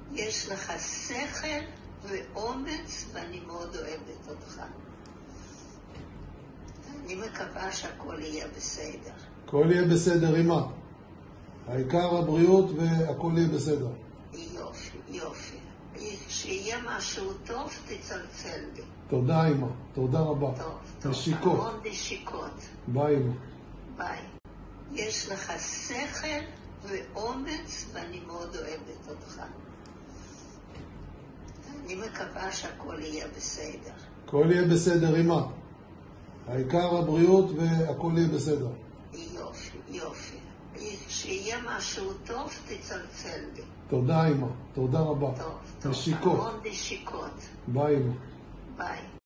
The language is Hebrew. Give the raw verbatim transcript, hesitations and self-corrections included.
יש לך שכל ואומץ, ואני מאוד אוהבת אותך. אני מקווה שהכל יהיה בסדר. הכל יהיה בסדר, אמא. העיקר הבריאות והכל יהיה בסדר. יופי, יופי. שיהיה משהו טוב, תצלצל לי. תודה, אמא. תודה רבה. טוב, טוב. נשיקות. המון נשיקות. ביי, אמא. ביי. יש לך שכל ואומץ, ואני מאוד אוהבת אותך. אני מקווה שהכל יהיה בסדר. הכל יהיה בסדר, אמא. העיקר הבריאות והכל יהיה בסדר. יופי, יופי. שיהיה משהו טוב, תצלצל לי. תודה, אמא. תודה רבה. טוב, טוב. נשיקות. המון נשיקות. ביי, אמא. ביי.